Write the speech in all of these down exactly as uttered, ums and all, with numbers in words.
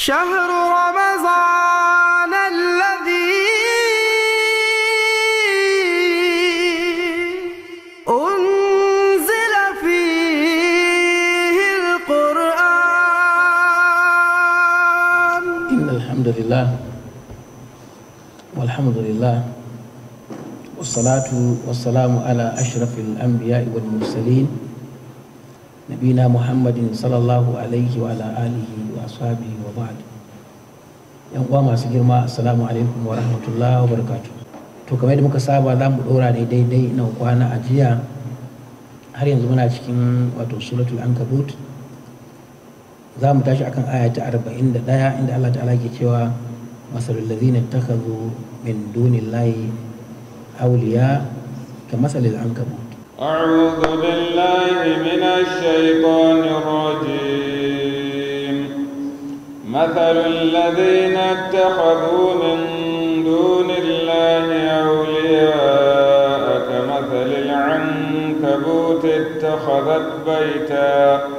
شهر رمضان الذي أنزل فيه القرآن. إن الحمد لله والحمد لله والصلاة والسلام على أشرف الأنبياء والمرسلين نبينا محمد صلى الله عليه وعلى آله وأصحابه وبعد. yan uwa masu girma, assalamu alaikum wa rahmatullahi wa barakatuh. To kamar yadda muka saba za mu dora ne daidai na kwana a jiya, har yanzu muna cikin wato suratul ankabut. Za mu tashi akan aya ta arba'in da ɗaya inda Allah ta'ala ke cewa masalul ladzina ittakhadhu min dunillahi awliya kamasalil ankabut. أعوذ بالله من الشيطان الرجيم. مثل الذين اتخذوا من دون الله أولياء كمثل العنكبوت اتخذت بيتا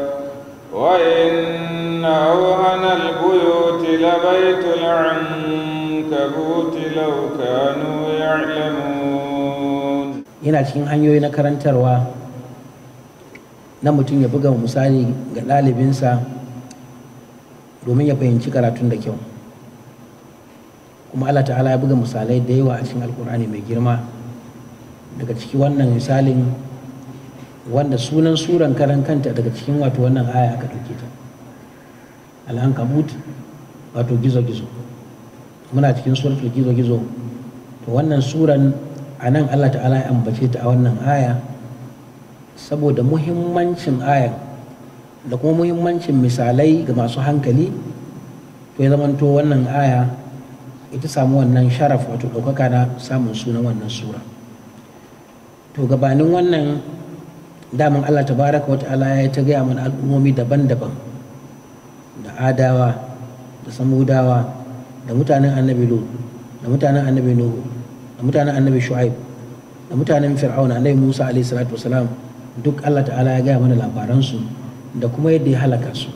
وإن أوهن البيوت لبيت العنكبوت لو كانوا يعلمون. Yana cikin hanyoyi na karantarwa na mutum ya buga misali ga ɗalibinsa domin ya fahimci karatun da kyau. Kuma Allah ta'ala ya buga misalai da yawa a cikin alkur'ani mai girma. Daga ciki wannan misalin wanda sunan suran karan kanta daga cikin wato wannan aya aka ɗauke ta, al-ankabut, wato gizo-gizo. Muna cikin suratul gizo-gizo. To wannan suran a nan Allah ta'ala ya ambace ta a wannan aya saboda muhimmancin ayan da kuma muhimmancin misalai ga masu hankali. To ya zamanto wannan aya ita samu wannan sharaf, wato ɗaukaka na samun sunan wannan sura. To gabanin wannan daman Allah tabaraka wa ta'ala ya ta gaya mana al'ummomi daban-daban, da adawa da samudawa da mutanen annabi lut da mutanen annabi nuhu da mutanen annabi shu'aib da mutanen fir'auna, annabi musa alaihi salatu wasalam, duk Allah ta'ala ya gaya mana labaransu da kuma yadda ya halaka su.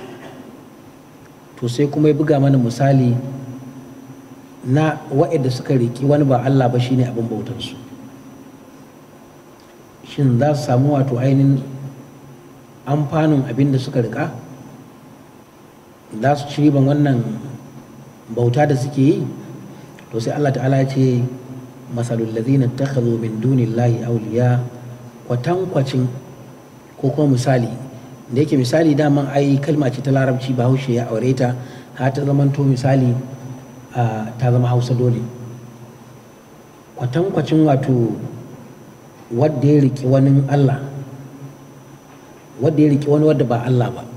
To sai kuma ya buga mana misali na wa'anda suka riki wani ba Allah ba shine abin bautansu. Shin za su samu wato ainihin amfanin abin da suka rika? Za su ci riban wannan bauta da suke yi? To sai Allah ta'ala ya ce masalul ladhina ittakhadhu min dunillahi awliya, kwatankwacin ko kuma misali da yake misali daman ai kalma ce ta larabci, bahaushe ya aure ta har ta zamanto misali ta zama hausa dole. Kwatankwacin wato wadda ya riki wani Allah, wadda ya riki wani wadda ba Allah ba,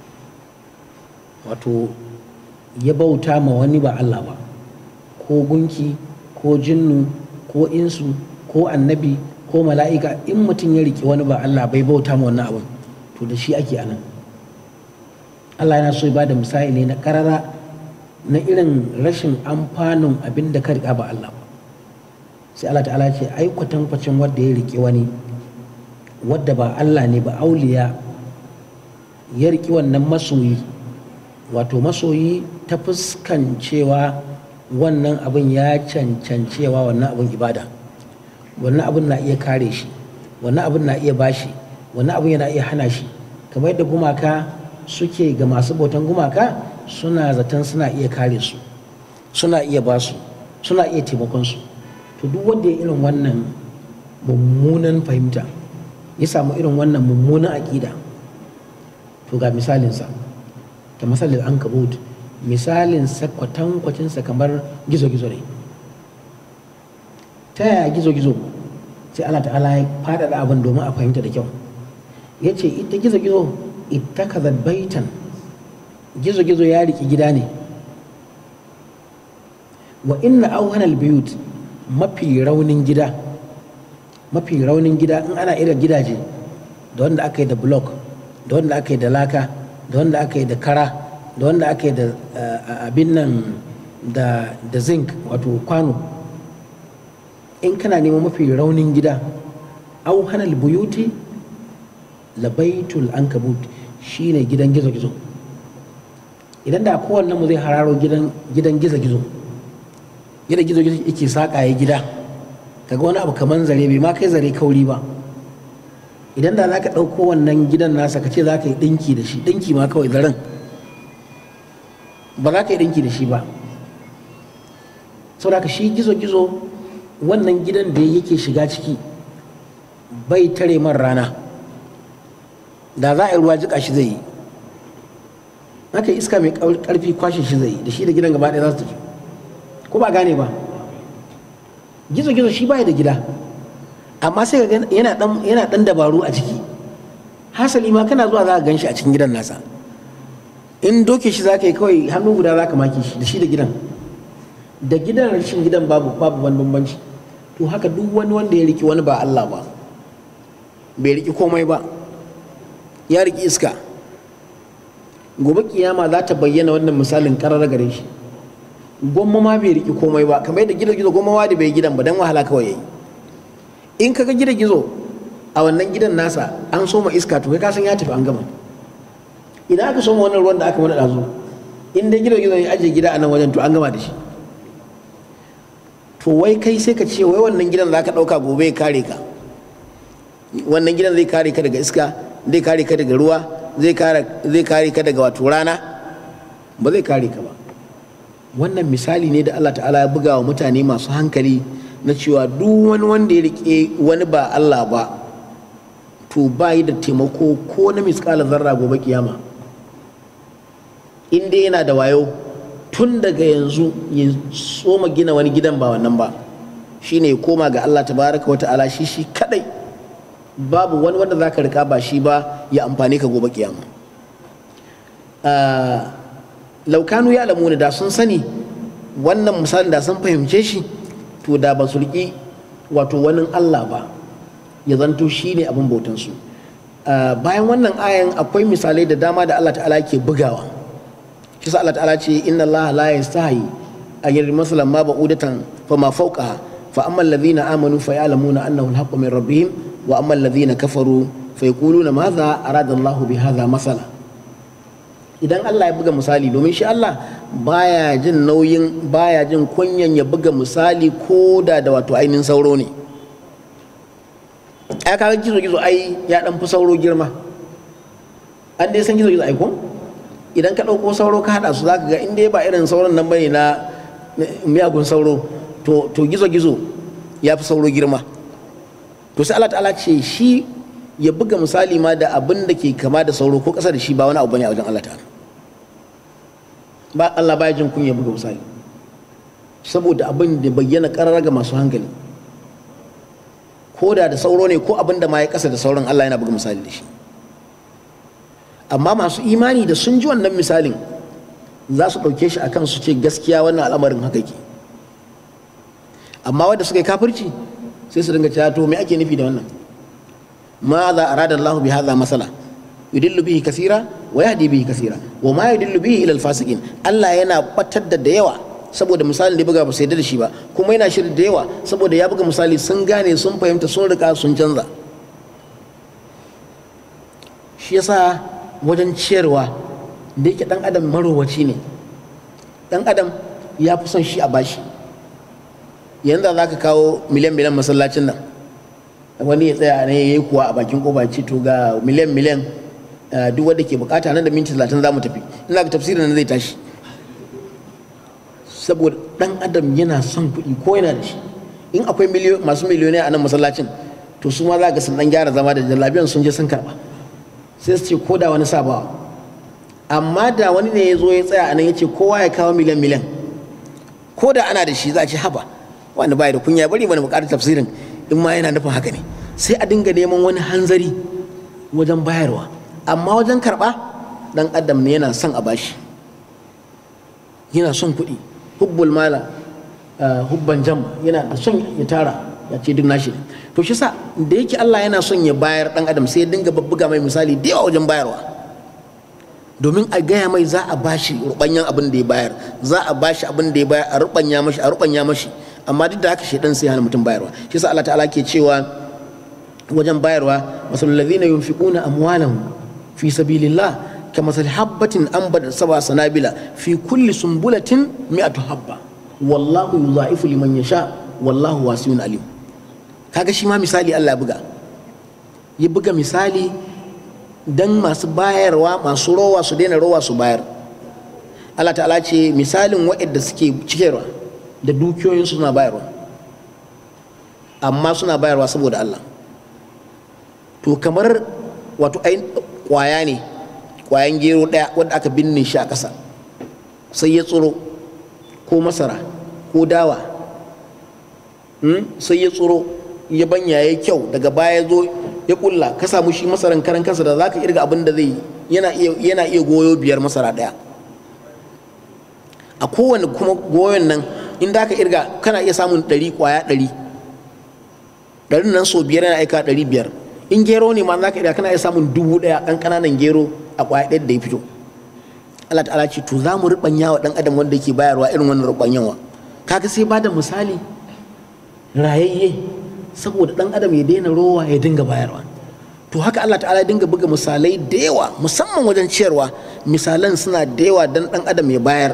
wato ya bauta ma wani ba Allah ba, ko gunki ko jinnu ko insu ko annabi ko mala'ika. In mutum ya riƙe wani ba Allah bai bauta ma wannan abin, to da shi ake anan. Allah yana so ya bada misali ne na karara na irin rashin amfanin abin da ka riƙa ba Allah ba. Sai Allah ta'ala ce ai kwatankwacin wadda ya riƙe wani wadda ba Allah ne ba, auliya, ya riƙe wannan masoyi, wato masoyi ta fuskancewa wannan abin ya cancancewa wannan abin ibada, wannan abin na iya kare shi, wannan abin na iya bashi, wannan abin yana iya hana shi. Kamar yadda gumaka suke ga masu bautan gumaka, suna zaton suna iya kare su, suna iya basu, suna iya taimakon su. To duk wanda ya irin wannan mummunan fahimta, ya samu irin wannan mummunan aƙida, to ga misalinsa ta masalin ankabut. Misalin kwatankwacinsa kamar gizo-gizo ne. Ta yaya gizo-gizo? Sai Allah ta'ala ya faɗaɗa abin domin a fahimta da kyau. Ya ce ita gizo-gizo ita kazar baitan, gizo-gizo ya riƙi gida ne. Wa inna auhanal biyut, mafi raunin gida, mafi raunin gida in ana irin gidaje da wanda aka yi da block, da wanda aka yi da laka, da wanda aka yi da kara, da wanda aka yi da abin nan da zinc, wato kwano. In kana neman mafi raunin gida, au hanal buyuti labaitul ankabut, shine gidan gizo-gizo. idan da kowanne mu zai hararo gidan gidan gizo-gizo gidan gizo-gizo yake saƙa ya gida kaga wani abu kaman zare bai ma kai zare kauri ba, idan da za ka ɗauko wannan gidan nasa ka ce za ka yi ɗinki da shi, ɗinki ma kawai zaren ba za ka yi ɗinki da shi ba. saboda shi gizo-gizo wannan gidan da yake shiga ciki bai tare man rana, da za a yi ruwa jika shi zai yi, haka iska mai ƙarfi kwashe shi zai yi, da shi da gidan gaba ɗaya za su tafi. ko ba gane ba, gizo-gizo shi bai da gida amma sai ga yana dan yana dan dabaru a ciki, hasali ma kana zuwa za ka ganshi a cikin gidan nasa, in doke shi za ka yi kawai hannu guda za ka maki shi da shi da gidan da gidan rashin gidan babu babu wani bambanci. to haka duk wani wanda ya riki wani ba Allah ba, bai riki komai ba, ya riki iska, gobe kiyama za ta bayyana wannan misalin karar gare shi. gwamma ma bai riki komai ba, kamar yadda gizo gizo gwamma ma da bai gidan ba dan wahala kawai yayi. in kaga gizo gizo a wannan gidan nasa an soma iska to kai ka san ya tafi an gama. idan aka soma wannan ruwan da aka mana dazu, in dai gizo gizo ya aje gida a nan wajen to an gama da shi. to wai kai sai ka ce wai wannan gidan za ka ɗauka gobe ya kare ka, wannan gidan zai kare ka daga iska, zai kare ka daga ruwa, zai kare ka daga wato rana? ba zai kare ka ba. wannan misali ne da Allah ta'ala ya buga wa mutane masu hankali na cewa duk wani wanda ya rike wani ba Allah ba to ba yi da taimako ko na miskalar zarra gobe kiyama. in dai yana da wayo tun daga yanzu ya soma gina wani gidan ba wannan ba, shine ya koma ga Allah tabaraka wa ta'ala shi shi kadai, babu wani wanda za ka rika ba shi ba ya amfani ka gobe kiyama. laukanu ya lamuna da sun sani wannan misalin da sun fahimce shi to da ba su riƙi wato wani Allah ba ya zanto shi ne abin bautansu. bayan wannan ayan akwai misalai da dama da Allah ta'ala ke bugawa. shi sa Allah ta'ala ce inna Allah la yastahi an yadda masalan ma ba'udatan fa ma fawqaha fa amma alladhina amanu fa ya'lamuna annahu al-haqqu min rabbihim wa amma alladhina kafaru fa yaquluna madha arada Allahu bi hadha masala. idan Allah ya buga misali, domin shi Allah baya jin nauyin baya jin kunyan ya buga misali ko da da wato ainihin sauro ne. ai kaga gizo gizo ai ya dan fi sauro girma, an dai san gizo gizo ai ko idan ka dauko sauro ka hada su zaka ga in dai ba irin sauron nan bane na miyagun sauro to to gizo gizo ya fi sauro girma. to sai Allah ta'ala ce shi ya buga misali ma da abin da ke kama da sauro ko kasa da shi ba wani abu bane a wajen Allah ta'ala. ba Allah baya jin kunya buga misali saboda abin da bayyana karara ga masu hankali, ko da da sauro ne ko abin da ma ya kasa da sauran Allah yana buga misali da shi. amma masu imani da sun ji wannan misalin za su ɗauke shi akan su ce gaskiya wannan al'amarin haka ke. amma wanda suka yi kafirci sai su dinga cewa to me ake nufi da wannan? ma za arada Allah bi hadha masala yudillu bihi kasira wa yahdi bihi kasira wa ma yudillu bihi ila al-fasiqin. Allah yana batar da da yawa saboda misalin da ya buga ba sai da shi ba, kuma yana shirya da yawa saboda ya buga misali sun gane sun fahimta sun rika sun canza. shi yasa wajen ciyarwa da yake dan adam marowaci ne, dan adam ya fi son shi a bashi. yanzu za ka kawo miliyan miliyan masallacin nan, wani ya tsaya ne ya yi kuwa a bakin koba ce to ga miliyan miliyan duk wanda ke bukata nan da minti talatin za mu tafi, ina ga tafsirin nan zai tashi. saboda dan adam yana son kuɗi ko yana da shi. in akwai masu miliyoni a nan masallacin to su ma za ga sun dan gyara zama da jallabiyan sun je sun karba, sai su ce ko da wani sabawa. amma da wani ne ya zo ya tsaya a nan ya ce kowa ya kawo miliyan miliyan, ko da ana da shi za a ce haba wani baya da kunya bari mana bukatar tafsirin in ma yana nufin haka ne, sai a dinga neman wani hanzari wajen bayarwa. amma wajen karɓa dan adam ne yana son a bashi, yana son kuɗi, hubbul mala hubban jam, yana da son ya tara ya ce duk nashi ne. to shi sa da yake Allah yana son ya bayar dan adam sai ya dinga babbuga mai misali da yawa wajen bayarwa, domin a gaya mai za a bashi rubanyan abin da ya bayar, za a bashi abin da ya bayar a rubanya mashi a rubanya mashi. amma duk da haka shedan sai hana mutum bayarwa. shi sa Allah ta'ala ke cewa wajen bayarwa masalul ladhina yunfiquna amwalahum fi sabilillah kamathali habbatin anbatat sab'a sanabila fi kulli sumbulatin mi'atu habba wallahu yudha'ifu liman yasha wallahu wasi'un alim. Kaga shi ma misali Allah ya buga ya buga misali dan masu bayarwa masu rowa su daina rowa su bayar. Allah ta'ala ce misalin waɗanda suke cikewa da dukiyoyinsu suna bayarwa amma suna bayarwa saboda Allah. To kamar wato ai kwaya ne, kwayan gero ɗaya wanda aka binne shi a ƙasa sai ya tsiro, ko masara ko dawa sai ya tsiro ya banya ya kyau, daga baya zo ya kulla ka samu shi masaran karan kansa da zaka irga abin da zai yana iya yana iya goyo biyar masara ɗaya. A kowane kuma goyon nan in da ka irga kana iya samun ɗari kwaya ɗari ɗarin nan so biyar yana aika ɗari biyar. In gero ne ma za ka irga kana iya samun dubu ɗaya ɗan ƙananan gero a kwaya ɗaya da ya fito. Allah ta'ala ce to za mu ruɓanya wa ɗan adam wanda yake bayarwa irin wannan ruɓanyawa. Kaga sai ba da misali rayayye saboda ɗan adam ya daina rowa ya dinga bayarwa. To haka Allah ta'ala ya dinga buga misalai da yawa musamman wajen ciyarwa, misalan suna da yawa dan ɗan adam ya bayar.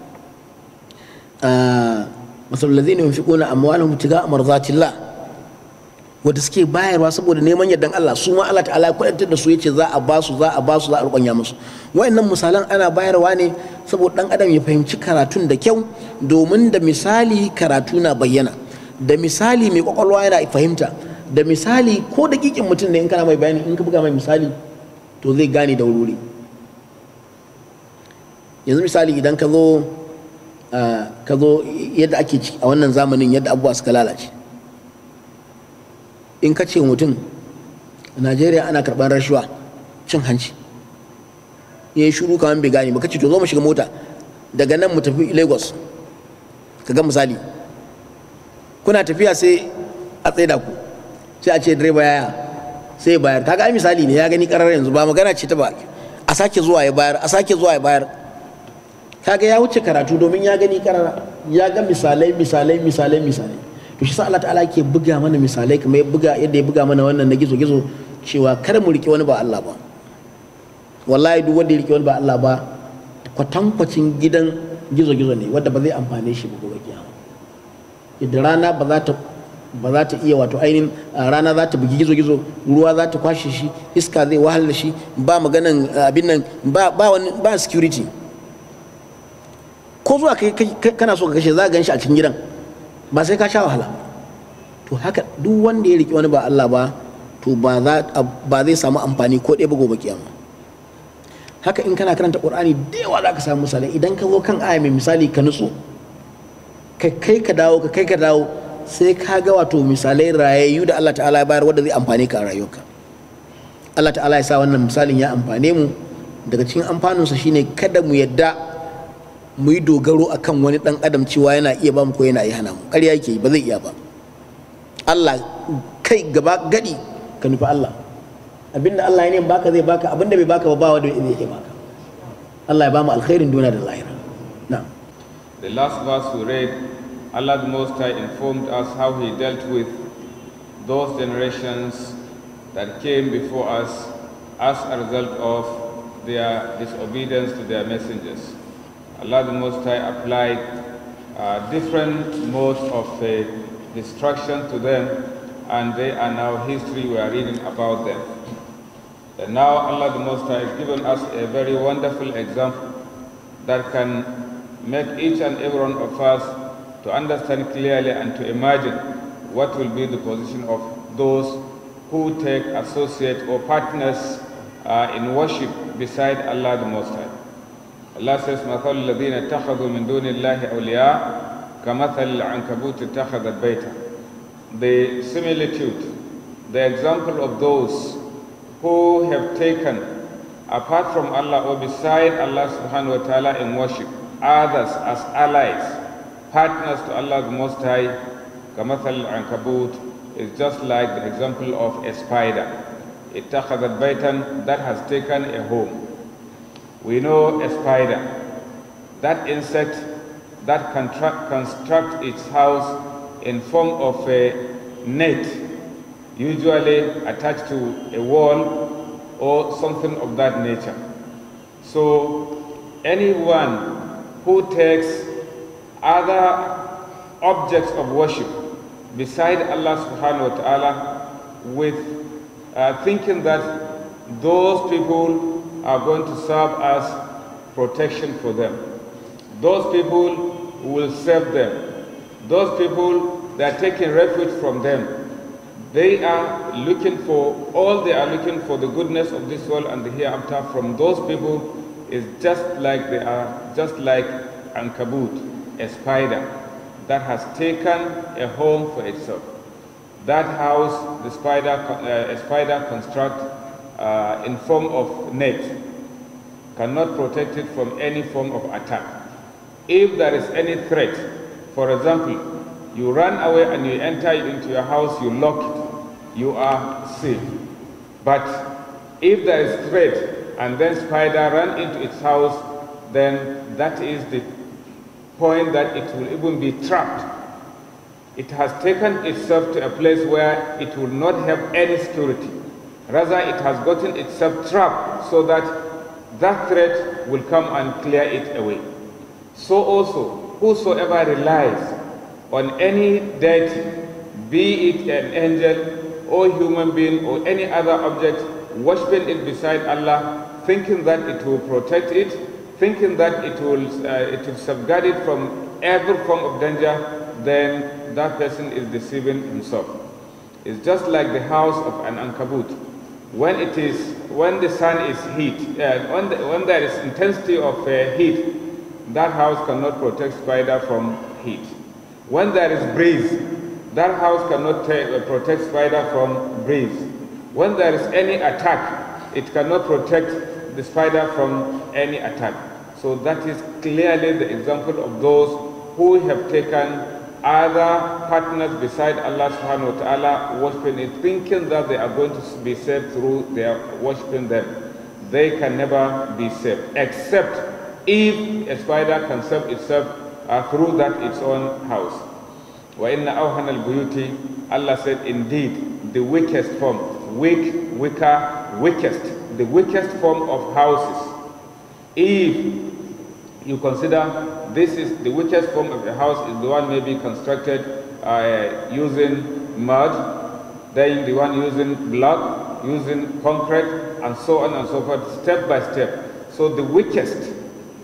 masalul ladzina yunfiquna amwalahum ibtiga'a mardatillah, wanda suke bayarwa saboda neman yardan Allah, su ma Allah ta'ala ya kwadantar da su yace za a ba su za a ba su za a rubanya musu. Wayannan misalan ana bayarwa ne saboda dan adam ya fahimci karatun da kyau, domin da misali karatu na bayyana, da misali mai kwakwalwa yana fahimta, da misali ko dakikin mutum ne in kana mai bayani in ka buga mai misali to zai gane da wuri. Yanzu misali idan ka zo ka zo yadda ake ciki a wannan zamanin, yadda abubuwa suka lalace, in ka ce mutum a Najeriya ana karɓar rashuwa cin hanci, ya yi shuru kamar bai gane ba, ka ce to zo mu shiga mota daga nan mu tafi Lagos, ka ga misali kuna tafiya sai a tsaida ku sai a ce direba yaya sai bayar. Kaga ai misali ne ya gani karar yanzu, ba magana ce ta ba a sake zuwa ya bayar a sake zuwa ya bayar. Kaga ya wuce karatu domin ya gani karara, ya ga misalai misalai misalai misalai. To shi sa Allah ta'ala ke buga mana misalai kamar ya buga yadda ya buga mana wannan na gizo gizo, cewa kar mu rike wani ba Allah ba. Wallahi duk wanda ya rike wani ba Allah ba kwatankwacin gidan gizo gizo ne wanda ba zai amfane shi ba gobe kiyama. Idan rana ba za ta ba za ta iya wato ainihin rana za ta bugi gizo gizo, ruwa za ta kwashe shi, iska zai wahala shi, ba maganan abin nan ba ba wani ba security. Ko zuwa kai kana so ka kashe za ka gan shi a cikin gidan, ba sai ka sha wahala. To haka duk wanda ya riƙe wani ba Allah ba to ba zai samu amfani ko ɗaya ba gobe kiyama. Haka in kana karanta Qur'ani da yawa za ka samu misalai, idan ka zo kan aya mai misali ka nutsu ka kai ka dawo ka kai ka dawo sai ka ga wato misalai rayayyu da Allah ta'ala ya bayar wanda zai amfane ka a rayuwarka. Allah ta'ala ya sa wannan misalin ya amfane mu. Daga cikin amfaninsa shine kada mu yadda mu yi dogaro akan wani dan adam cewa yana iya ba mu ko yana iya hana mu. Ƙarya yake ba zai iya ba. Allah kai gaba gadi ka nufi Allah, abinda Allah ya ne baka zai baka, abinda bai baka ba ba wanda zai iya baka. Allah ya ba mu alkhairin duniya da lahira. Na'am. The last verse we read, Allah the Most High informed us how He dealt with those generations that came before us as a result of their disobedience to their messengers. Allah the Most High applied uh, different modes of uh, destruction to them, and they are now history. We are reading about them. And now Allah the Most High has given us a very wonderful example that can make each and every one of us to understand clearly and to imagine what will be the position of those who take associate or partners uh, in worship beside Allah the Most High. Allah says, مَثَلُ الَّذِينَ اتَّخَذُوا مِن دُونِ اللَّهِ أَوْلِيَاءَ كَمَثَلِ الْعَنكَبُوتِ اتَّخَذَتْ بَيْتًا. The similitude, the example of those who have taken, apart from Allah or beside Allah subhanahu wa ta'ala in worship, others as allies, partners to Allah the Most High, كَمَثَلِ الْعَنكَبُوتِ is just like the example of a spider. اتَّخَذَتْ بَيْتًا, that has taken a home. We know a spider, that insect that constructs its house in form of a net, usually attached to a wall or something of that nature. So anyone who takes other objects of worship beside Allah subhanahu wa ta'ala with uh, thinking that those people are going to serve as protection for them. Those people will save them. Those people that are taking refuge from them. They are looking for, all they are looking for the goodness of this world and the hereafter from those people is just like they are, just like Ankabut, a spider that has taken a home for itself. That house, the spider, uh, a spider construct uh, in form of net, cannot protect it from any form of attack. If there is any threat, for example, you run away and you enter into your house, you lock it, you are safe. But if there is threat and then spider run into its house, then that is the point that it will even be trapped. It has taken itself to a place where it will not have any security. Rather, it has gotten itself trapped so that that threat will come and clear it away. So also, whosoever relies on any deity, be it an angel or human being or any other object, worshipping it beside Allah, thinking that it will protect it, thinking that it will, uh, it will safeguard it from every form of danger, then that person is deceiving himself. It's just like the house of an Ankabut. When it is, when the sun is heat, uh, when, the, when there is intensity of uh, heat, that house cannot protect spider from heat. When there is breeze, that house cannot uh, protect spider from breeze. When there is any attack, it cannot protect the spider from any attack. So that is clearly the example of those who have taken other partners beside Allah subhanahu wa ta'ala, worshipping it, thinking that they are going to be saved through their worshipping them. They can never be saved, except if a spider can save itself uh, through that its own house. وَإِنَّ أَوْهَنَ الْبُيُوتِ, Allah said, indeed, the weakest form, weak, weaker, weakest, the weakest form of houses. If you consider this is the weakest form of a house is the one maybe constructed uh, using mud, then the one using block, using concrete, and so on and so forth, step by step. So the weakest,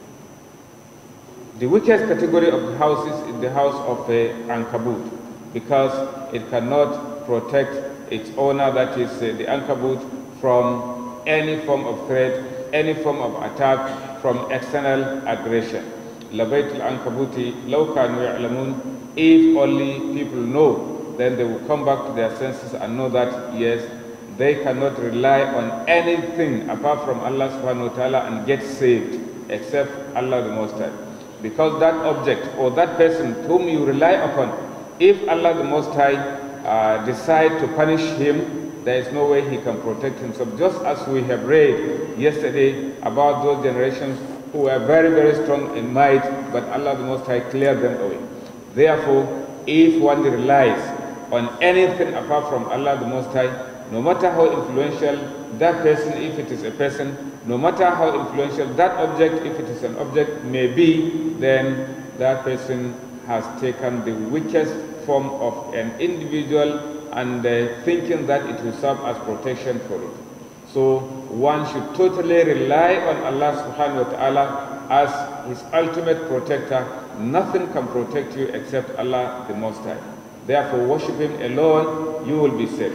the weakest category of houses is the house of a Ankabut, because it cannot protect its owner, that is uh, the Ankabut, from any form of threat, any form of attack from external aggression. لَبَيْتُ الْأَنْكَبُوتِ لَوْ كَانُوا يَعْلَمُونَ. If only people know, then they will come back to their senses and know that, yes, they cannot rely on anything apart from Allah subhanahu wa ta'ala and get saved, except Allah the Most High. Because that object or that person whom you rely upon, if Allah the Most High uh, decide to punish him, there is no way he can protect himself. Just as we have read yesterday about those generations who were very, very strong in might, but Allah the Most High cleared them away. Therefore, if one relies on anything apart from Allah the Most High, no matter how influential that person, if it is a person, no matter how influential that object, if it is an object, may be, then that person has taken the weakest form of an individual and uh, thinking that it will serve as protection for it. So one should totally rely on Allah subhanahu wa ta'ala as his ultimate protector. Nothing can protect you except Allah the Most High. Therefore, worship him alone, you will be saved.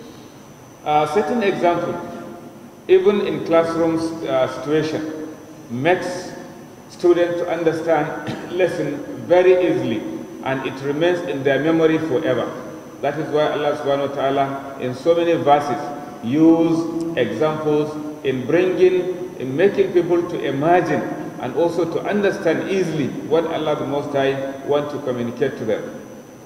A certain example, even in classroom uh, situation, makes students to understand lesson very easily, and it remains in their memory forever. That is why Allah subhanahu wa ta'ala in so many verses use examples in bringing, in making people to imagine and also to understand easily what Allah the Most High want to communicate to them.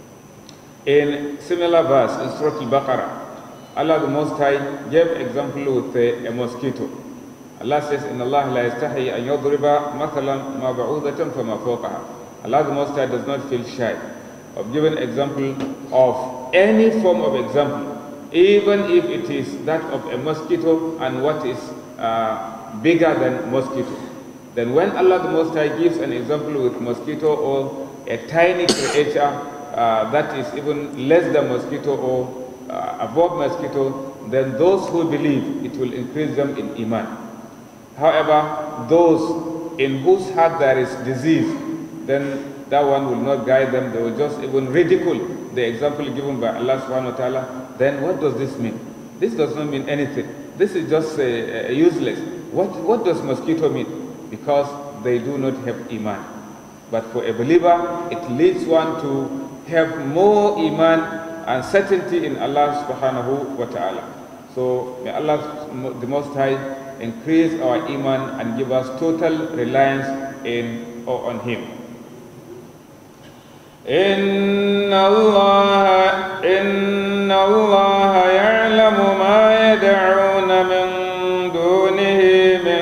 In similar verse in Surah Al-Baqarah, Allah the Most High gave example with a, a mosquito. Allah says, "Inna Allah la yastahi an yadriba mathalan ma ba'udatan fama fawqaha." Allah the Most High does not feel shy of giving example of any form of example, even if it is that of a mosquito and what is uh, bigger than mosquito. Then when Allah the Most High gives an example with mosquito or a tiny creature uh, that is even less than mosquito or uh, above mosquito, then those who believe, it will increase them in iman. However, those in whose heart there is disease, then that one will not guide them. They will just even ridicule the example given by Allah subhanahu wa ta'ala. Then what does this mean? This does not mean anything. This is just uh, uh, useless. What, what does mosquito mean? Because they do not have iman. But for a believer, it leads one to have more iman and certainty in Allah subhanahu wa ta'ala. So may Allah the Most High increase our iman and give us total reliance in or on Him. Inna Allah Inna Allah ya'lamu ma yad'una min dunihi min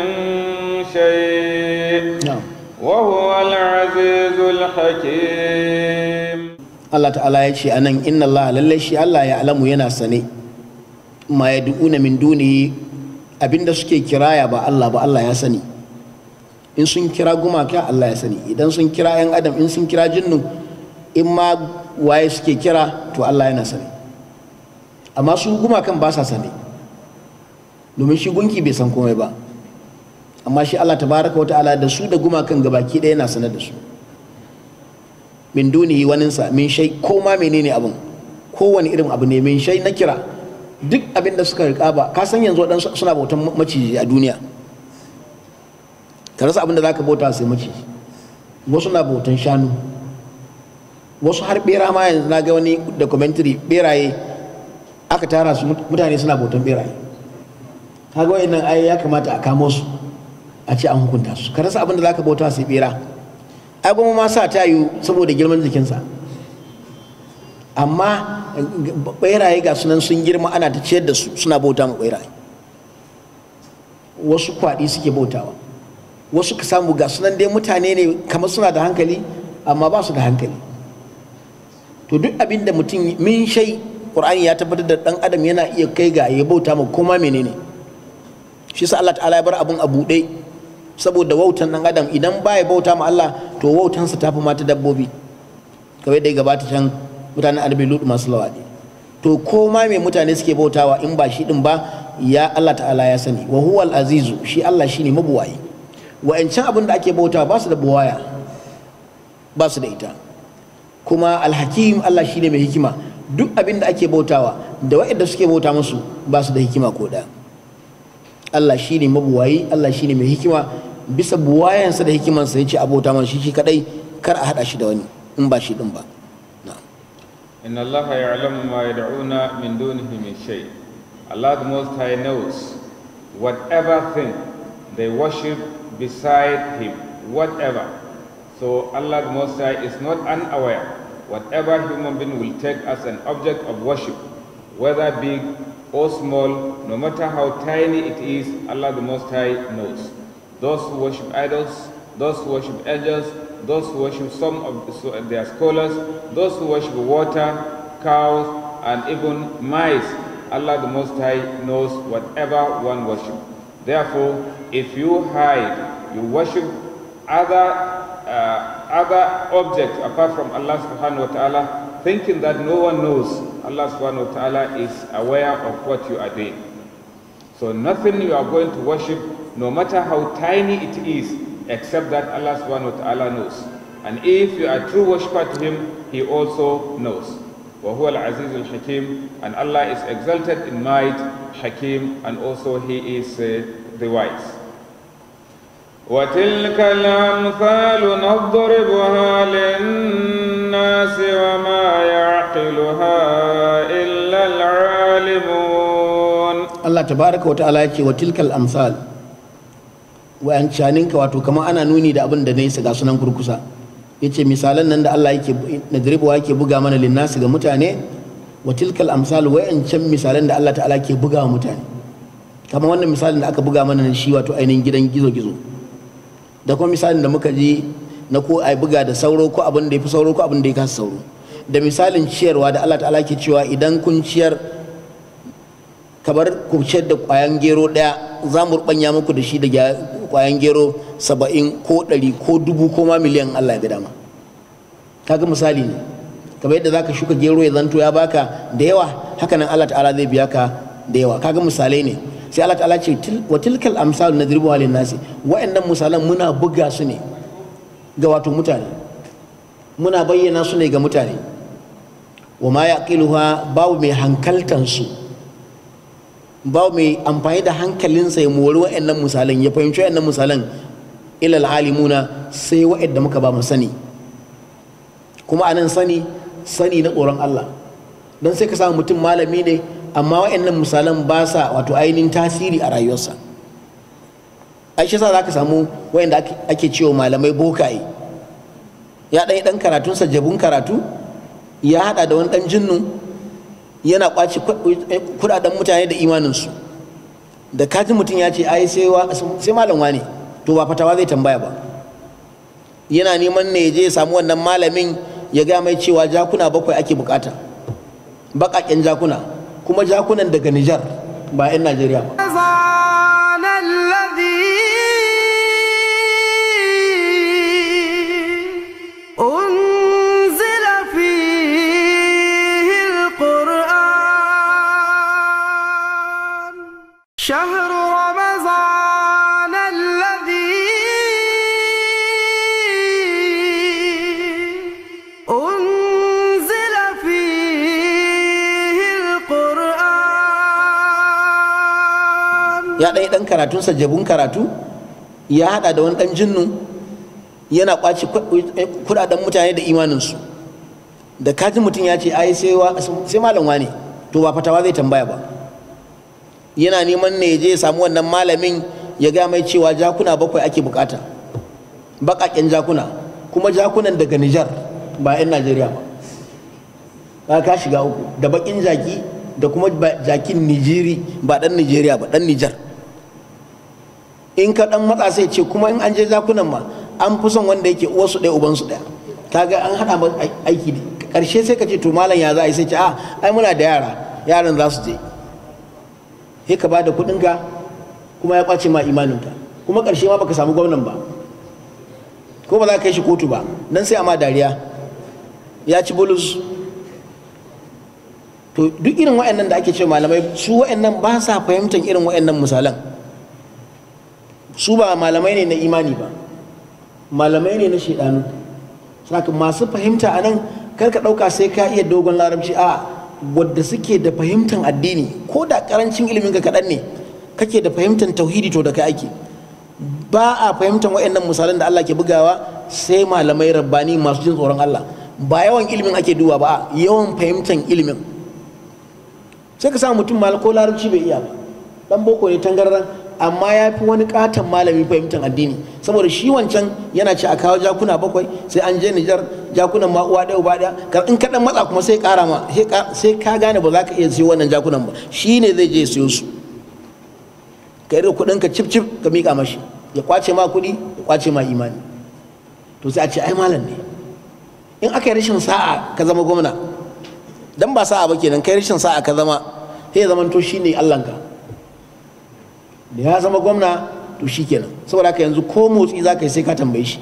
shay' wa huwa al-'azizul hakim. Allah ta'ala ya ce anan inna Allah lalle shi Allah ya alamu yana sane ma yad'una min dunihi abinda suke kiraya ba Allah ba Allah ya sani. In sun kira gumaka Allah ya sani, idan sun kira yan adam, in sun kira jinnu, in ma waye suke kira to Allah yana sani. Amma su gumakan ba sa sani, domin shi gunki bai san komai ba, amma shi Allah tabaraka wa ta'ala da su da gumakan gabaki ɗaya yana sanar da su. Min dunihi waninsa min shai, ko ma menene abin, kowane irin abu ne, min shai na kira duk abin da suka riƙa ba. Ka san yanzu waɗansu suna bautan maciji a duniya, ka rasa abin da za ka bauta sai maciji. Wasu na bautan shanu, wasu har bera ma yanzu na ga wani documentary, beraye aka tara su, mutane suna bautan beraye. Kaga wa'annan ai ya kamata a kamo su a ce an hukunta su. Ka rasa abin da za ka bauta sai bera. Ai goma ma sa ta yi saboda girman jikinsa, amma beraye ga sunan sun girma ana ta ciyar da su, suna bauta ma beraye. Wasu kwaɗi suke bautawa, wasu ka samu ga sunan dai mutane ne kamar suna da hankali amma ba su da hankali. To duk abin da mutum min shai, Qur'ani ya tabbatar da dan adam yana iya kai ga ya bauta ma koma menene. Shi sa Allah ta'ala ya bar abun a buɗe saboda wautan dan adam. Idan ba ya bauta ma Allah to wautansa ta fi mata dabbobi, kawai da ya gabata can mutanen annabi Lut masu lawadi. To koma me mutane suke bautawa in ba shi din ba, ya Allah ta'ala ya sani. Wa huwal azizu, shi Allah shine mabuwayi. Wa'ancan abin da ake bautawa ba su da buwaya, ba su da ita. Kuma alhakim, Allah shine mai hikima. Duk abin da ake bautawa da waɗanda suke bauta musu ba su da hikima ko ɗaya. Allah shine mabuwayi, Allah shine mai hikima. Bisa buwayansa da hikimansa ya ce a bauta masa shi kadai, kar a haɗa shi da wani in ba shi ɗin ba. Inna Allah ya'lamu ma yad'una min dunihi min shay. Allah the Most High knows whatever thing they worship beside Him, whatever. So Allah the Most High is not unaware. Whatever human being will take as an object of worship, whether big or small, no matter how tiny it is, Allah the Most High knows. Those who worship idols, those who worship angels, those who worship some of their scholars, those who worship water, cows, and even mice, Allah the Most High knows whatever one worships. Therefore, if you hide, you worship other uh, other objects apart from Allah subhanahu wa ta'ala, thinking that no one knows, Allah subhanahu wa ta'ala is aware of what you are doing. So nothing you are going to worship, no matter how tiny it is, except that Allah subhanahu wa ta'ala knows. And if you are a true worshipper to Him, He also knows. وَهُوَ الْعَزِيزُ الْحَكِيمُ, and Allah is exalted in might, Hakim, and also He is uh, the wise. وَتِلْكَ الْأَمْثَالُ نَضْرِبُهَا لِلنَّاسِ وَمَا يَعْقِلُهَا إِلَّا الْعَالِمُونَ. Allah tabaraka wa ta'ala yake wa tilkal amsal, wa'ancaninka wato kamar ana nuni da abin da nesa ga sunan kurkusa. Yace misalan nan da Allah yake nadribuwa yake buga mana linnasi ga mutane, wa tilkal amsal, wa'ancan misalan da Allah ta'ala ke buga wa mutane, kamar wannan misalin da aka buga mana shi wato ainihin gidan gizo-gizo, da kuma misalin da muka ji na ko ai buga da sauro ko abin da ya fi sauro ko abin da ya kasa sauro, da misalin ciyarwa da Allah ta'ala ke cewa idan kun ciyar kabar ku ciyar da ƙwayan gero ɗaya za mu rubanya muku da shi da ƙwayan gero saba'in ko ɗari ko dubu ko ma miliyan Allah ya ga dama. Kaga misali ne, kamar yadda zaka shuka gero ya zanto ya baka da yawa, haka nan Allah ta'ala zai biya ka da yawa. Kaga misalai ne, sai Allah ta'ala ce wa tilkal amsal nadribu halin nasi, wa'annan misalan muna buga su ne ga wato mutane, muna bayyana su ne ga mutane. Wa ma yaqiluha, babu mai hankaltan su, babu mai amfani da hankalinsa ya mori wa'annan misalan, ya fahimci wa'annan misalan ilal alimuna, sai wa'anda muka ba mu sani. Kuma anan sani sani na tsoron Allah, don sai ka samu mutum malami ne amma wa'annan misalan ba sa wato ainihin tasiri a rayuwarsa. Ai shi sa za ka samu wa'anda ake cewa malamai bokaye, ya ɗan ɗan karatunsa jabun karatu, ya haɗa da wani ɗan jinnu, yana ƙwace kuɗaɗen mutane da imaninsu. Da kaji mutum ya ce ai sai malam wane, to ba fatawa zai tambaya ba, yana neman ne ya je ya samu wannan malamin ya ga mai cewa jakuna bakwai ake bukata, baƙaƙen jakuna, kuma jakunan daga Nijar ba 'yan Najeriya ba. شهر رمضان الذي أنزل فيه القرآن. Ya ɗaya ɗan karatunsa jabun karatu, ya haɗa da wani ɗan jinnu, yana ƙwace kuɗaɗen mutane da imaninsu. Da kaji mutum ya ce ai sai malam wane, to ba fatawa zai tambaya ba, yana neman ne ya je ya samu wannan malamin ya ga mai cewa jakuna bakwai ake bukata, baƙaƙen jakuna, kuma jakunan daga Nijar ba 'yan Najeriya ba. Ka shiga uku, da baƙin jaki da kuma jakin Nijiri, ba ɗan Nijeriya ba, ɗan Nijar. In ka ɗan matsa sai ce kuma in an je jakunan ma an fi son wanda yake uwarsu ɗaya ubansu ɗaya. Kaga an haɗa aiki ne. Ƙarshe sai ka ce to malam ya za a yi, sai ce a ai muna da yara, yaran za su je. Sai ka bada kuɗinka kuma ya ƙwace ma imaninka, kuma ƙarshe ma baka samu gwamnan ba, ko ba za ka kai shi kotu ba, nan sai a ma dariya, ya ci bulus. To duk irin wa'annan da ake ce malamai, su wa'annan ba sa fahimtar irin wa'annan misalan. Su ba malamai ne na imani ba, malamai ne na shaidanu. Saka masu fahimta a nan, kar ka ɗauka sai ka iya dogon larabci, a wadda suke da fahimtar addini, ko da karancin ilimin ka kaɗan ne, kake da fahimtar tauhidi, to da kai ake. Ba a fahimtar wa'annan misalan da Allah ke bugawa sai malamai rabbani masu jin tsoron Allah. Ba yawan ilimin ake duba ba, yawan fahimtar ilimin. Sai ka samu mutum mal ko larabci bai iya ba, dan boko ne tangarran, amma ya fi wani katon malami fahimtar addini, saboda shi wancan yana ce a kawo jakuna bakwai, sai an je Nijar jakunan ma uwa ɗaya uba ɗaya, in ka ɗan matsa kuma sai ƙara ma, sai ka gane ba za ka iya siyo wannan jakunan ba, shi ne zai je siyo su. Ka yi kuɗin ka cif cif ka miƙa mashi, ya kwace ma kuɗi, ya kwace ma imani. To sai a ce ai malam ne. In aka yi rashin sa'a ka zama gwamna, dan ba sa'a ba kenan, kai rashin sa'a ka zama, sai ya zama to shi ne Allahnka. Da ya zama gwamna to shi kenan, saboda haka yanzu ko motsi za ka yi sai ka tambaye shi.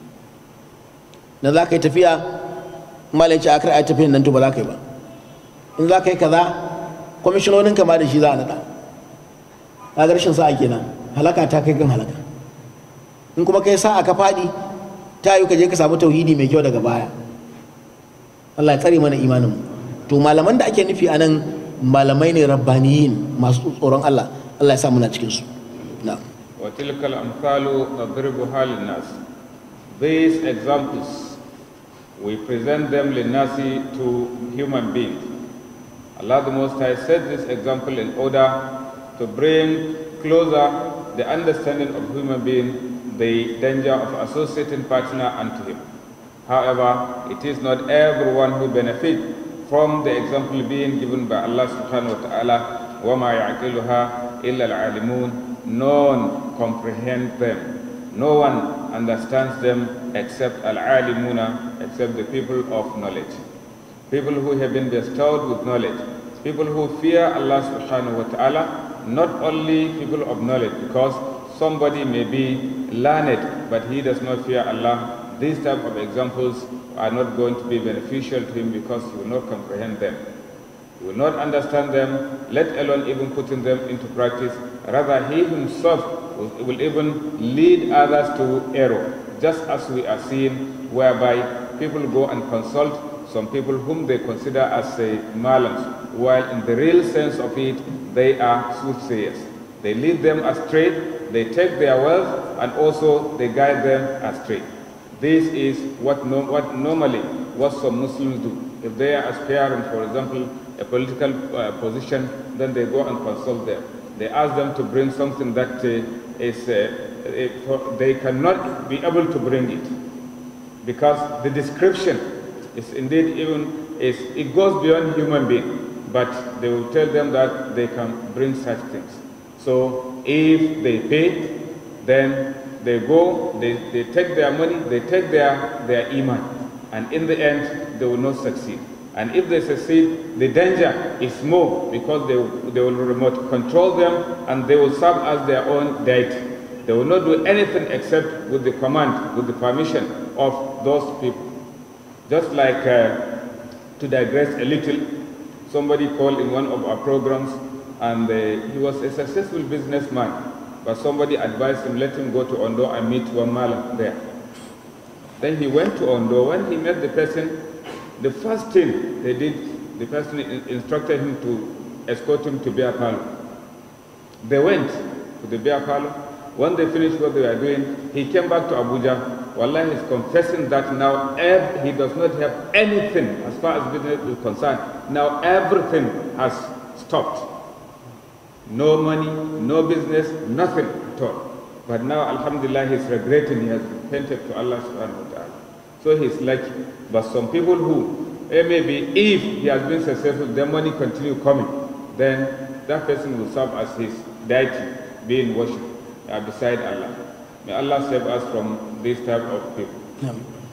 Na za ka yi tafiya, malam ce a kar a yi tafiyan nan to ba za ka yi ba. In za ka yi kaza, kwamishinonin kama da shi za a naɗa. Ka ga rashin sa'a kenan, halaka ta kai kan halaka. In kuma kai sa'a ka faɗi, ta yi ka je ka samu tauhidi mai kyau daga baya. Allah ya tsare mana imanin mu. To malaman da ake nufi a nan malamai ne rabbaniyin, masu tsoron Allah. Allah ya sa muna cikin su. Na'am. Wa tilkal amsalu nadribuha lin-nas. These examples, we present them lin-nasi to human beings. Allah the Most High said this example in order to bring closer the understanding of human being, the danger of associating partner unto him. However, it is not everyone who benefits from the example being given by Allah subhanahu wa ta'ala. وَمَا يَعْقِلُهَا إِلَّا الْعَالِمُونَ. None comprehend them. No one understands them except al-alimuna, except the people of knowledge. People who have been bestowed with knowledge. people who fear Allah subhanahu wa ta'ala, not only people of knowledge, because somebody may be learned but he does not fear Allah. These type of examples are not going to be beneficial to him because he will not comprehend them. He will not understand them, let alone even putting them into practice. Rather, he himself will, will even lead others to error, just as we are seeing whereby people go and consult some people whom they consider as a malams, while in the real sense of it, they are soothsayers. They lead them astray, they take their wealth, and also they guide them astray. This is what, no, what normally what some Muslims do. If they are aspiring, for example, a political uh, position, then they go and consult them. They ask them to bring something that uh, is, uh, it, they cannot be able to bring it, because the description is indeed even, is, it goes beyond human being, but they will tell them that they can bring such things. So if they pay, then they go, they, they take their money, they take their, their iman, and in the end, they will not succeed. And if they succeed, the danger is more, because they, they will remote control them and they will serve as their own deity. They will not do anything except with the command, with the permission of those people. Just like, uh, to digress a little, somebody called in one of our programs, and uh, he was a successful businessman, but somebody advised him, let him go to Ondo and meet one malam there. Then he went to Ondo. When he met the person, the first thing they did, the person instructed him to escort him to beer parlor. They went to the beer parlor. When they finished what they were doing, he came back to Abuja. Wallah, he's confessing that now he does not have anything as far as business is concerned. Now everything has stopped. No money, no business, nothing at all. But now, alhamdulillah, he's regretting, he has repented to Allah subhanahu wa ta'ala. So he's lucky. But some people who, eh, maybe if he has been successful, their money continue coming, then that person will serve as his deity, being worshipped uh, beside Allah. May Allah save us from this type of people. Yeah.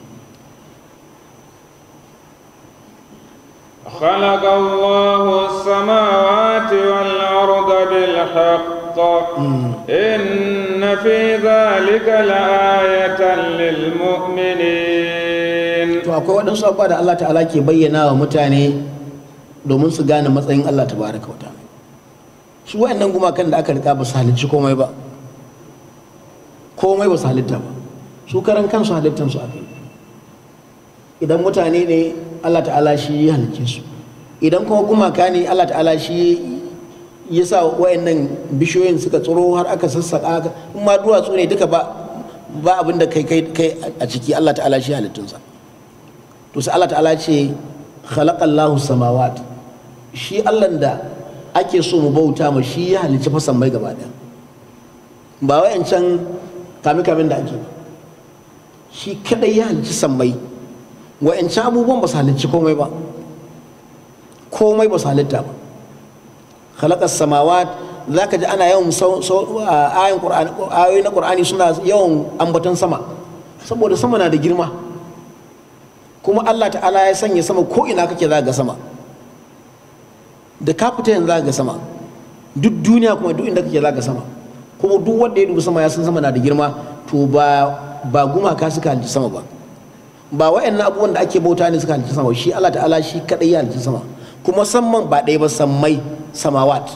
خلق الله السماوات والأرض بالحق إن في ذلك لآية للمؤمنين. To akwai waɗansu abubuwa da Allah ta'ala ke bayyana wa mutane domin su gane matsayin Allah tabaraka wa ta'ala. Su waɗannan gumakan da aka rika ba su halicci komai ba, komai ba su halitta ba, su karan kansu halittan su akai. Idan mutane ne, Allah ta'ala shi ya halicce su. Idan kuma gumaka ne, Allah ta'ala shi ya sa wayannan bishiyoyin suka tsoro har aka sassaka, in ma duwatsu ne duka ba ba abin da kai kai kai a ciki, Allah ta'ala shi halittunsa. To sai Allah ta'ala ce khalaqallahu samawat, shi Allah da ake so mu bauta ma shi ya halicci fa sammai gaba daya, ba wayancan kame kamin da ake, shi kadai ya halicci sammai. Wa'ancan abubuwan ba su halicci komai ba, komai ba su halitta ba. Khalaqas samawat, zaka ji ana yawan ayoyin Qur'ani, ayoyi na Qur'ani suna yawan ambaton sama, saboda sama na da girma. Kuma Allah ta'ala ya sanya sama ko ina kake za ga sama, da ka fita yanzu za ga sama, duk duniya kuma duk inda kake za ga sama. Kuma duk wanda ya dubi sama ya san sama na da girma. To ba ba gumaka suka halicci sama ba, ba wa'annan abubuwan da ake bauta ne suka halicci sama, shi Allah ta'ala shi kadai ya halicci sama. Kuma samman ba ɗaya ba, sammai, samawat.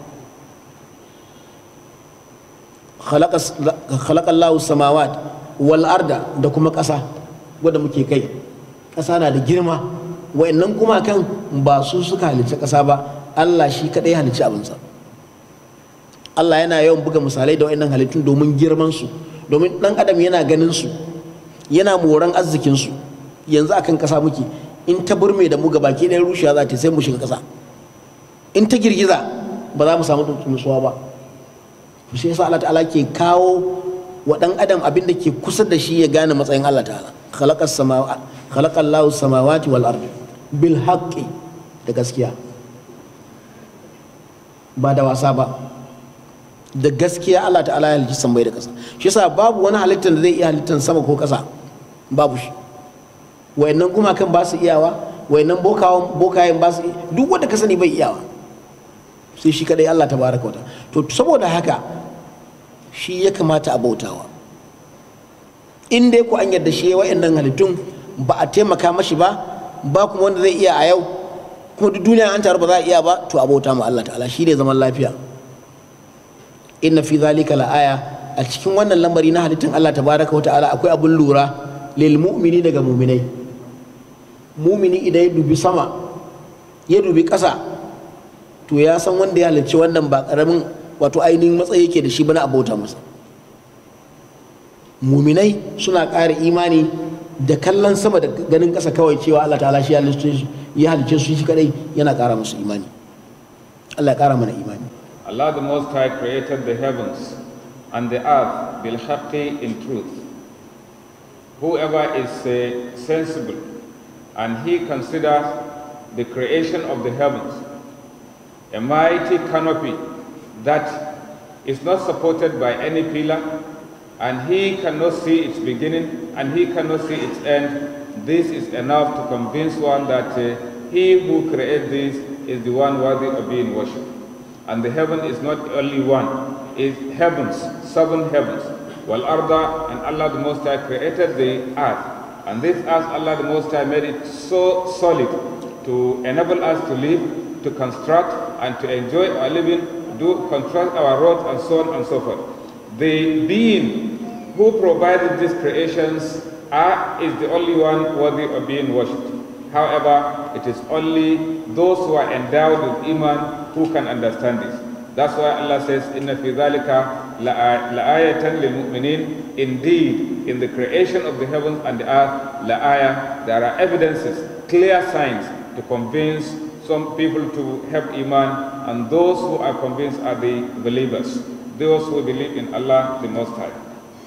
khalaqallahu samawat wal arda, da kuma ƙasa wadda muke kai. Ƙasa na da girma. Wa'annan kuma kan ba su suka halicci ƙasa ba, Allah shi kadai ya halicci abinsa. Allah yana yawan buga misalai da wa'annan halittun domin girman su, domin ɗan adam yana ganin su, yana moran arzikinsu. Yanzu akan ƙasa muke, in ta burme da mu gabaki ɗaya rushewa za ta sai mu shiga ƙasa, in ta girgiza ba za mu samu nutsuwa ba. Shi yasa Allah ta'ala ke kawo wa ɗan adam abin da ke kusa da shi ya gane matsayin Allah ta'ala. Khalaqas samawati, khalaqallahu samawati wal ardi bil haqqi, da gaskiya, ba da wasa ba, da gaskiya Allah ta'ala ya halicci sammai da ƙasa. Shi yasa babu wani halittar da zai iya halittar sama ko ƙasa, babu shi. Wayannan gumakan ba su iyawa, wayannan bokayen ba su, duk wanda ka sani bai iyawa. sai shi kadai Allah tabaraka wa ta'ala. To saboda haka shi ya kamata a bautawa. In dai ku an yarda shi wa'annan halittun ba a taimaka mashi ba, ba kuma wanda zai iya a yau, kuma duk duniya an taru ba za a iya ba, to a bauta ma Allah ta'ala, shi ne zaman lafiya. Inna fi zalika la'aya, a cikin wannan lamari na halittun Allah tabaraka wa ta'ala akwai abun lura lil mu'mini daga mu'minai. Mu'mini idan ya dubi sama ya dubi ƙasa, to ya san wanda ya halicci wannan ba ƙaramin wato ainihin matsayi yake da shi bana a bauta masa. Mu'minai suna ƙara imani da kallon sama da ganin ƙasa kawai cewa Allah ta'ala shi ya halicce su shi kadai, yana ƙara musu imani. Allah ya ƙara mana imani. Allah the Most High created the heavens and the earth bil haqqi, in truth. Whoever is uh, sensible and he considers the creation of the heavens a mighty canopy that is not supported by any pillar, and he cannot see its beginning and he cannot see its end, this is enough to convince one that uh, he who created this is the one worthy of being worshipped. And the heaven is not only one, it's heavens, seven heavens. Wal arda, and Allah the Most High created the earth. And this earth, Allah the Most High made it so solid to enable us to live, to construct, and to enjoy our living, do construct our roads, and so on and so forth. The being who provided these creations are, is the only one worthy of being worshipped. However, it is only those who are endowed with Iman who can understand this. That's why Allah says, Inna fi dhalika la'ayatan lil mu'minin. Indeed, in the creation of the heavens and the earth, la'aya, there are evidences, clear signs to convince some people to have Iman, and those who are convinced are the believers, those who believe in Allah the Most High.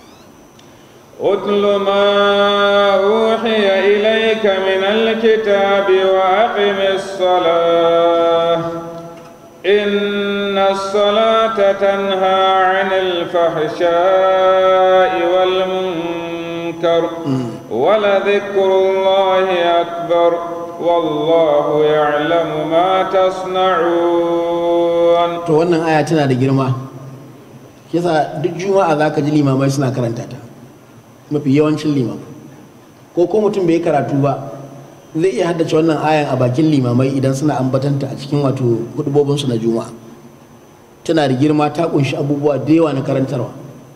أتل ما أوحي إليك من الكتاب وأقم الصلاة إن الصلاة تنهى عن الفحشاء والمنكر ولذكر الله أكبر والله يعلم ما تصنعون. To wannan aya tana da girma, yasa duk juma'a zaka ji limamai suna karanta ta, mafi yawancin limam, ko ko mutum bai karatu ba zai iya haddace wannan ayan a bakin limamai idan suna ambatanta a cikin wato hudubobinsu na juma'a. Tana da girma, ta kunshi abubuwa da yawa na karantarwa.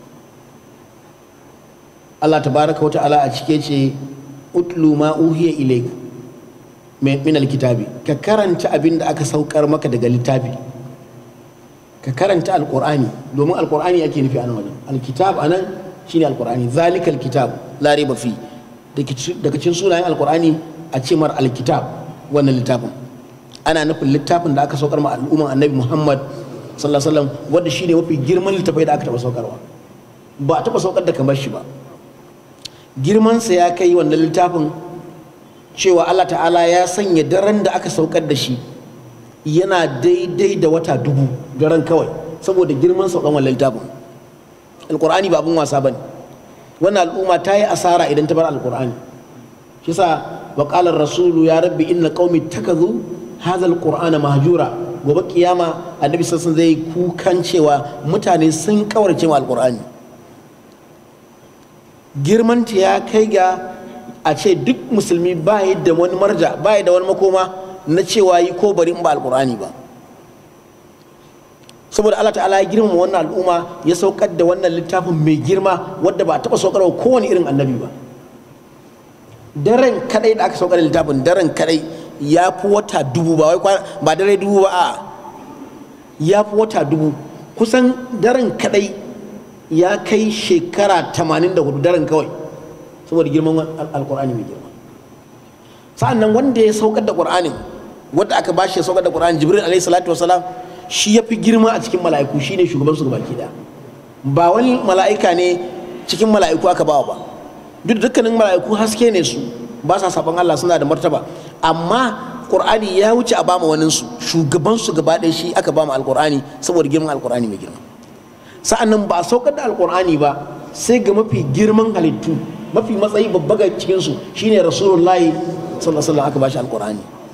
Allah tabaraka wa ta'ala a cike ce utlu ma uhiya ilayka min alkitabi, ka karanta abin da aka saukar maka daga littafi, ka karanta alqur'ani, domin alqur'ani ake nufi a nan wajen. Alkitab anan shine alqur'ani, zalika alkitab la raiba fi, daga cikin sunayen alqur'ani a ce mar alkitab, wannan littafin ana nufin littafin da aka saukar ma al'umman annabi Muhammad sallallahu alaihi wasallam, wanda shine mafi girman littafai da aka taba saukarwa, ba a taba saukar da kamar shi ba. Girman sa ya kai wannan littafin cewa Allah ta'ala ya sanya daren da aka saukar da shi yana daidai da wata dubu, daren kawai, saboda girman saukan wannan littafin. Alqur'ani ba abun wasa bane. Wannan al'umma ta yi asara idan ta bar alqur'ani. Shi yasa wa qala ar-rasulu ya rabbi inna qaumi ittakhadhu hadha al-qur'ana mahjura. Gobe kiyama annabi sallallahu alaihi wasallam zai kukan cewa mutane sun kawarce ma alqur'ani. Girman ta ya kai ga a ce duk musulmi ba da wani marja, ba da wani makoma na cewa yi ko bari in ba alqur'ani ba. Saboda Allah ta'ala ya girmama wannan al'umma, ya saukar da wannan littafin mai girma wadda ba a taɓa saukarwa kowane irin annabi ba. Daren kadai da aka saukar da littafin, daren kadai ya fi wata dubu, ba wai ba dare dubu ba, a ya fi wata dubu. Kusan daren kadai ya kai shekara tamanin da hudu, daren kawai, saboda girman alkur'ani mai girma. Sa'an nan wanda ya saukar da ƙur'anin, wanda aka bashi ya saukar da ƙur'ani, Jibril alaihi salatu wasalam, shi ya fi girma a cikin mala'iku, shi ne shugaban su gabaki da. Ba wani mala'ika ne cikin mala'iku aka bawa ba, duk dukkanin mala'iku haske ne su, ba sa saban Allah, suna da martaba, amma Qur'ani ya wuce a bama wanin su, shugaban su gaba ɗaya shi aka bama alqur'ani saboda girman alqur'ani mai girma. Sa'annan ba a saukar da alqur'ani ba sai ga mafi girman halittu, mafi matsayi babba ga cikin su shine Rasulullahi sallallahu alaihi wasallam, aka bashi alqur'ani.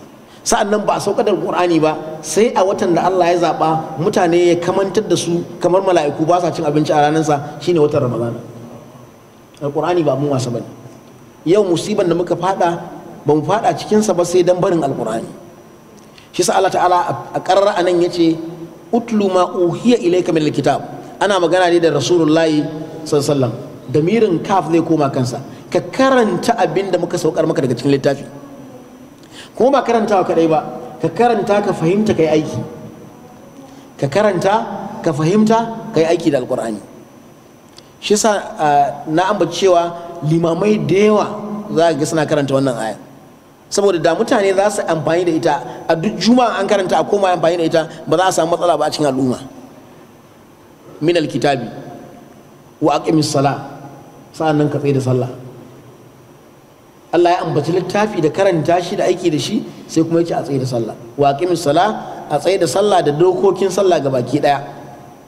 sa'annan ba a saukar da alqur'ani ba sai a watan da Allah ya zaba mutane ya kamantar da su kamar mala'iku ba sa cin abinci a ranar sa shine watan ramadana. Alqur'ani ba mun wasa bane. Yau musiban da muka fada ba mu fada cikin sa ba sai dan barin alqur'ani. Shi sa Allah ta'ala a qarra anan yace utlu ma uhiya ilayka min alkitab. Ana magana ne da Rasulullahi sallallahu alaihi wasallam. Damirin kaf zai koma kansa. Ka karanta abin da muka saukar maka daga cikin littafi. Kuma ba karantawa kadai ba, ka karanta ka fahimta kai aiki. Ka karanta ka fahimta kai aiki da alqur'ani. Shi sa na ambaci cewa limamai da yawa za ga suna karanta wannan aya. Saboda da mutane za su amfani da ita a duk juma'a an karanta a koma amfani da ita ba za a samu matsala ba a cikin al'umma. Min alkitabi wa aqimis sala, sa'annan ka tsaye da sallah. Allah ya ambaci littafi da karanta shi da aiki da shi sai kuma yace a tsaye da sallah. Wa aqimis sala, a tsaye da sallah da dokokin sallah gabaki daya.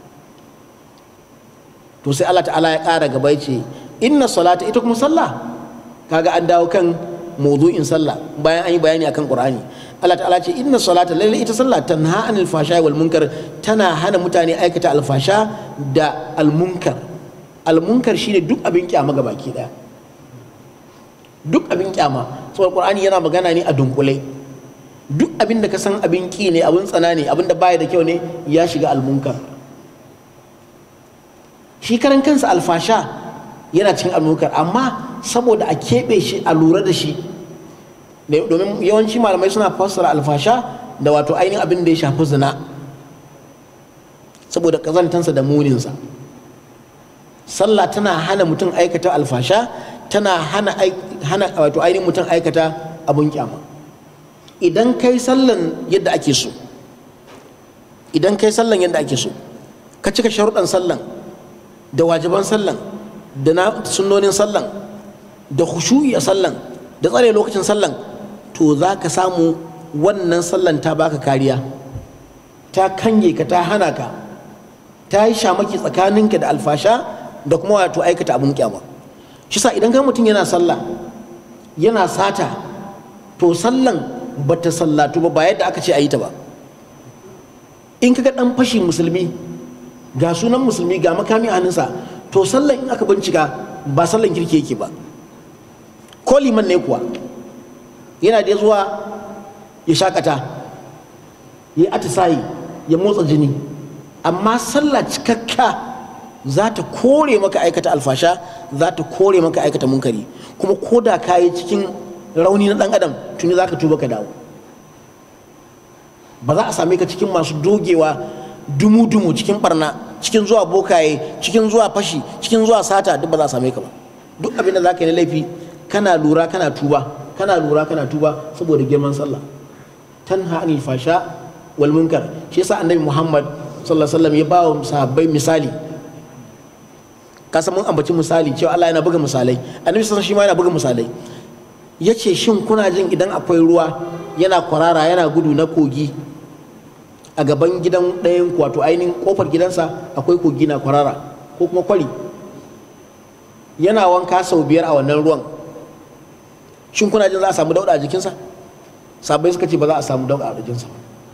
To sai Allah ta'ala ya ƙara gaba yace inna salata, ita kuma sallah kaga an dawo kan mawdu'in sallah bayan an yi bayani akan Qur'ani. Allah ta'ala ce inna salata, lalle ita sallah tanha anil fashai wal munkar, tana hana mutane aikata alfasha da almunkar. Almunkar shine duk abin kyama gabaki daya, duk abin kyama. Saboda Qur'ani yana magana ne a dunkule. Duk abin da ka san abin ki ne, abin tsana ne, abin da baya da kyau ne, ya shiga almunkar. Shi karan kansa alfasha yana cikin almunkar, amma saboda a keɓe shi a lura da shi, domin yawanci malamai suna fassara alfasha da wato ainihin abin da ya shafi zina saboda kazantansa da muninsa. Sallah tana hana mutum aikata alfasha, tana hana hana wato ainihin mutum aikata abun kyama. Idan kai sallan yadda ake so, idan kai sallan yadda ake so, ka cika sharuɗan sallan da wajiban sallan da na sunnonin sallan da khushu'i a sallan da tsare lokacin sallan, to za ka samu wannan sallan ta baka kariya, ta kange ka, ta hana ka, ta yi shamaki tsakaninka da alfasha da kuma wato aikata abun kyama. Shi sa idan ga mutum yana sallah yana sata, to sallan bata sallatu ba ba yadda aka ce a yi ta ba. In kaga dan fashi musulmi, ga sunan musulmi ga makami a hannunsa, to sallan in aka bincika ba sallan kirki yake ba. Ko liman ne kuwa yana da zuwa ya shakata, ya atisayi, ya motsa jini, amma sallah cikakka za ta kore maka aikata alfasha, za ta kore maka aikata munkari. Kuma ko da ka yi cikin rauni na ɗan adam, tuni za ka tuba ka dawo. Ba za a same ka cikin masu dogewa dumu-dumu cikin barna, cikin zuwa bokaye, cikin zuwa fashi, cikin zuwa sata, duk ba za a same ka ba. Duk abin da za ka yi na laifi kana lura kana tuba, kana lura kana tuba saboda girman sallah. Tanha anil fasha wal munkar. Shi yasa annabi Muhammad sallallahu alaihi wasallam ya ba wa sahabbai misali. Ka san mun ambaci misali cewa Allah yana buga misalai, annabi sallallahu alaihi wasallam shi ma yana buga misalai. Yace shin kuna jin idan akwai ruwa yana kwarara yana gudu na kogi a gaban gidan ɗayan ku, wato ainihin kofar gidansa akwai kogi na kwarara ko kuma kwari, yana wanka sau biyar a wannan ruwan, shin kuna jin za a samu dauda a jikinsa? Sabai suka ce ba za a samu dauda a jikinsa.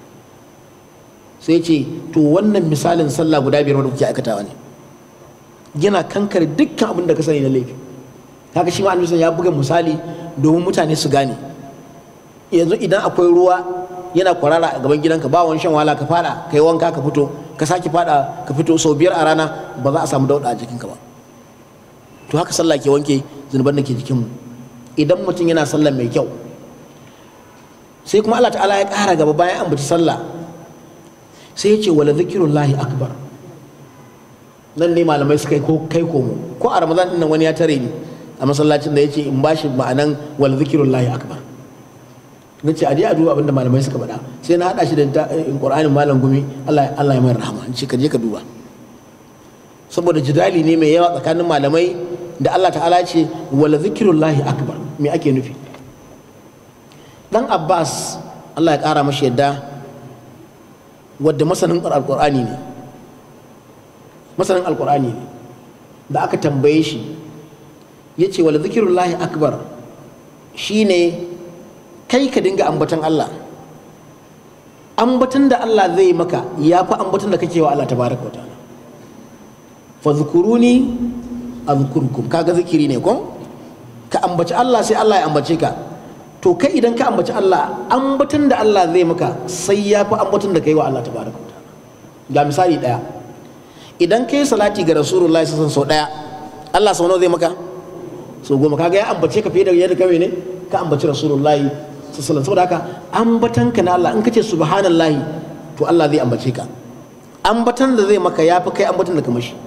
Sai ce to wannan misalin sallah guda biyar wanda kuke aikatawa ne, yana kankare dukkan abin da ka sani na laifi. Haka shi ma annabi ya buga misali domin mutane su gane. Yanzu idan akwai ruwa yana kwarara a gaban gidanka, ba wani shan wahala, ka fada kai wanka ka fito, ka sake fada ka fito sau biyar a rana, ba za a samu dauda a jikinka ba. To haka sallah ke wanke zunuban da ke jikinmu idan mutum yana sallah mai kyau. Sai kuma Allah ta'ala ya ƙara gaba bayan ambaci sallah, sai ya ce wala zikirullahi akbar. Nan ne malamai suka yi ko kai komo, ko a Ramadan din nan wani ya tare ni a masallacin da ya ce in bashi ma'anan wala zikirullahi akbar. Na ce a je a duba abinda malamai suka faɗa, sai na haɗa shi da Qur'anin malam Gumi, Allah Allah ya mai rahama, in ce ka je ka duba. Saboda jidali ne mai yawa tsakanin malamai da Allah ta'ala ce wala zikirullahi akbar, me ake nufi? Dan Abbas Allah ya ƙara mashi yadda, wadda masanin alƙur'ani ne masanin alƙur'ani ne da aka tambaye shi ya ce wala zikirullahi akbar shine kai ka dinga ambatan Allah ambaton da Allah zai maka ya fi ambaton da kake wa Allah tabaraka wa ta'ala. fadhkuruni azkurkum, kaga zikiri ne ko ka ambaci Allah sai Allah ya ambace ka. To kai idan ka ambaci Allah, ambaton da Allah zai maka sai ya fi ambaton da kai wa Allah tabaraka wa ta'ala. Ga misali daya, idan kai salati ga Rasulullahi sallallahu alaihi wasallam sau daya, Allah sau nawa zai maka? Sau goma. Kaga ya ambace ka fiye da yadda kai ne ka ambaci Rasulullahi sallallahu alaihi wasallam. Saboda haka ambaton ka na Allah, in kace subhanallahi to Allah zai ambace ka. Ambaton da zai maka ya fi kai ambaton da ka mashi.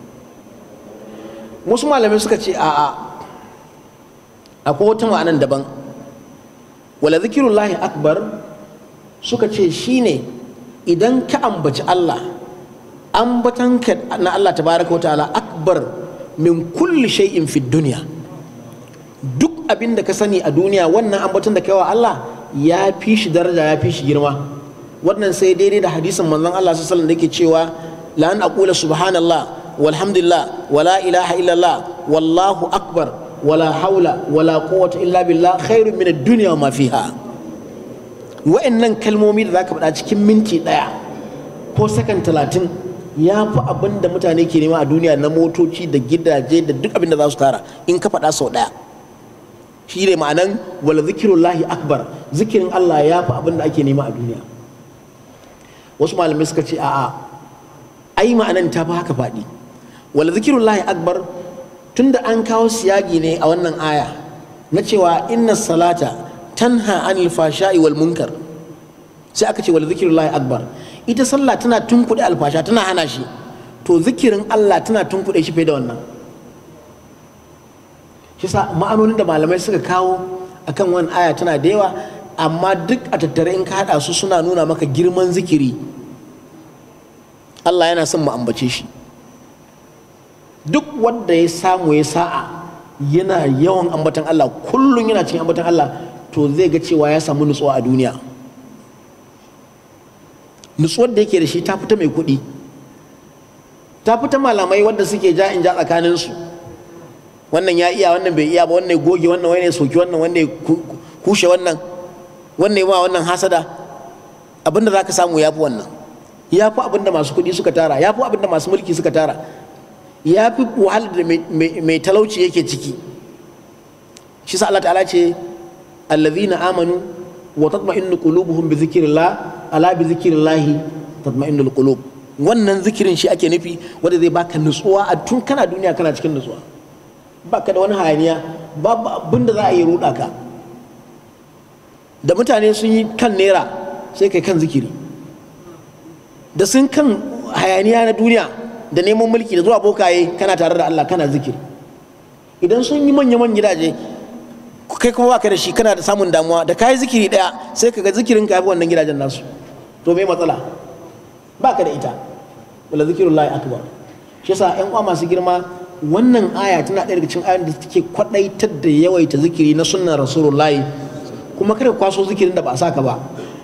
Wasu malamai suka ce a'a, akwai wata ma'anan daban. Wala zikirullahi akbar suka ce shine idan ka ambaci Allah, ambatanka na Allah tabaraka wa ta'ala akbar min kulli shay'in fid dunya. Duk abin da ka sani a duniya, wannan ambaton da kai wa Allah ya fi shi daraja, ya fi shi girma. Wannan sai daidai da hadisin manzon Allah sallallahu alaihi wasallam da yake cewa la an aqula subhanallah walhamdulillah wala ilaha illallah wallahu akbar wala haula wala quwwata illa billah khairun min ad-dunya wa ma fiha. Wa'annan kalmomi da zaka faɗa cikin minti ɗaya ko sakan talatin ya fi abin da mutane ke nema a duniya na motoci da gidaje da duk abin da za su tara in ka faɗa sau ɗaya. Shi ne ma'anan wala zikirullahi akbar, zikirin Allah ya fi abin da ake nema a duniya. Wasu malamai suka ce a'a, ai ma'anan ta fi haka faɗi. Wala zikirullahi akbar tunda an kawo siyagi ne a wannan aya na cewa inna salata tanha anil fashai wal munkar, sai aka ce wala zikirullahi akbar. Ita sallah tana tunkuɗe alfasha, tana hana shi, to zikirin Allah tana tunkuɗe shi fiye da wannan. Shi sa ma'anonin da malamai suka kawo akan wannan aya tana da yawa, amma duk a tattare in ka haɗa su suna nuna maka girman zikiri. Allah yana son mu ambace shi. Duk wanda ya samu ya sa'a yana yawan ambatan Allah, kullum yana cikin ambatan Allah, to zai ga cewa ya samu nutsuwa a duniya. Nutsuwar da yake da shi ta fita mai kuɗi, ta fita malamai wanda suke ja in ja tsakaninsu, wannan ya iya wannan bai iya ba, wannan ya goge wannan, wannan ya soki wannan, wannan ya kushe wannan, wannan ya ma wannan hasada. Abinda za ka samu ya fi wannan, ya fi abinda masu kuɗi suka tara, ya fi abinda masu mulki suka tara, ya fi wahalar da mai talauci yake ciki. Shi sa Allah ta'ala ce allazina amanu wa tatma'innu qulubuhum bi zikrillah, ala bi zikrillahi tatma'innul qulub. Wannan zikirin shi ake nufi, wanda zai baka nutsuwa a tun kana duniya kana cikin nutsuwa, baka da wani hayaniya, babu abin da za a yi ruɗa ka. Da mutane sun yi kan naira sai kai kan zikiri, da sun kan hayaniya na duniya da neman mulki da zuwa bokaye kana tare da Allah kana zikiri. Idan sun yi manya-manyan gidaje kai kuma baka da shi, kana da samun damuwa, da kayi zikiri daya sai kaga zikirin ka yafi wannan gidajen nasu. To me matsala? Baka da ita. Wala zikirullahi akbar. Shi yasa ƴan uwa masu girma, wannan aya tana ɗaya daga cikin ayoyin da take kwadaitar da yawaita zikiri na sunnar Rasulullahi. Kuma kada ka kwaso zikirin da ba a saka ba.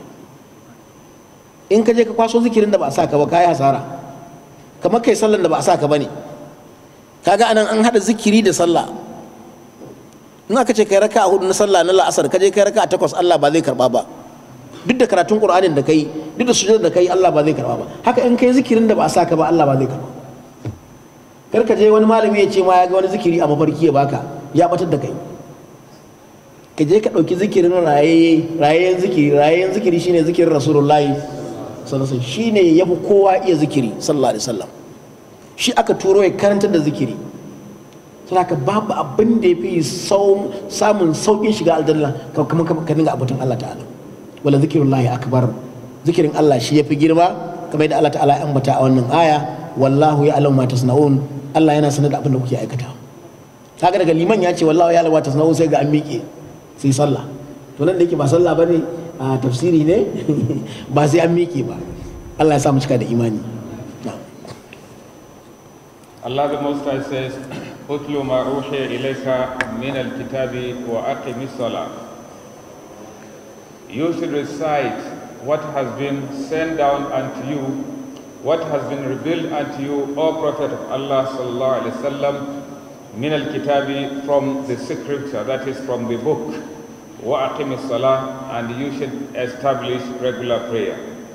In ka je ka kwaso zikirin da ba a saka ba kai hasara. Kamar kai sallan da ba a saka bane. Kaga anan an hada zikiri da sallah. In aka ce kai raka'a hudu na sallah na la'asar, ka je kai raka'a takwas, Allah ba zai karba ba. Duk da karatun Qur'anin da kai, duk da sujud da kai, Allah ba zai karba ba. Haka in kai zikirin da ba a saka ba, Allah ba zai karba. Kar ka je wani malami ya ce ma ya ga wani zikiri a mafarki ya baka, ya batar da kai. Ka je ka dauki zikirin rayayye, rayayyen zikiri, rayayyen zikiri shine zikirin Rasulullahi sallallahu alaihi wasallam, shine yafi kowa iya zikiri sallallahu alaihi wasallam. Shi aka turo ya karantar da zikiri. Saboda babu abin da yafi samun saukin shiga aljanna kamar ka dinga abutan Allah ta'ala. Wala zikirullahi akbar, zikirin Allah shi yafi girma, kamar yadda Allah ta'ala ya ambata a wannan aya, wallahu ya'lamu ma tasna'un, Allah yana sanar da abin da kuke aikata. Kaga daga liman ya ce wallahu ya'lamu ma tasna'un sai ga an miƙe sai sallah. To nan da yake ba sallah bane, a tafsiri ne ba sai an miƙe ba. Allah ya sa mu cika da imani. Allah the Most High says, "Utlu ma uhiya ilayka min al-kitabi wa aqimi s-salah." You should recite what has been sent down unto you, what has been revealed unto you, O Prophet of Allah sallallahu alaihi wasallam, min al-kitabi, from the scripture, that is from the book, wa aqimi s-salah, and you should establish regular prayer.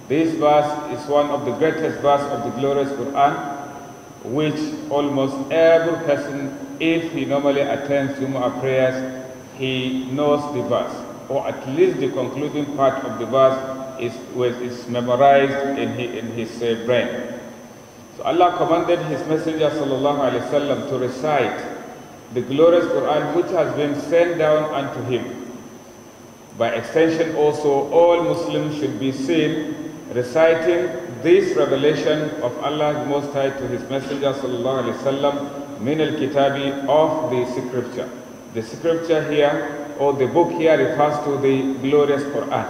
This verse is one of the greatest verses of the glorious Quran, which almost every person, if he normally attends Jumu'ah prayers, he knows the verse, or at least the concluding part of the verse is, is memorized in his, in his uh, brain. So Allah commanded His Messenger sallallahu alaihi wasallam to recite the glorious Quran which has been sent down unto him. By extension also, all Muslims should be seen reciting this revelation of Allah Most High to His Messenger sallallahu alaihi wasallam min al-kitabi, of the scripture. The scripture here, or the book here, refers to the glorious Quran.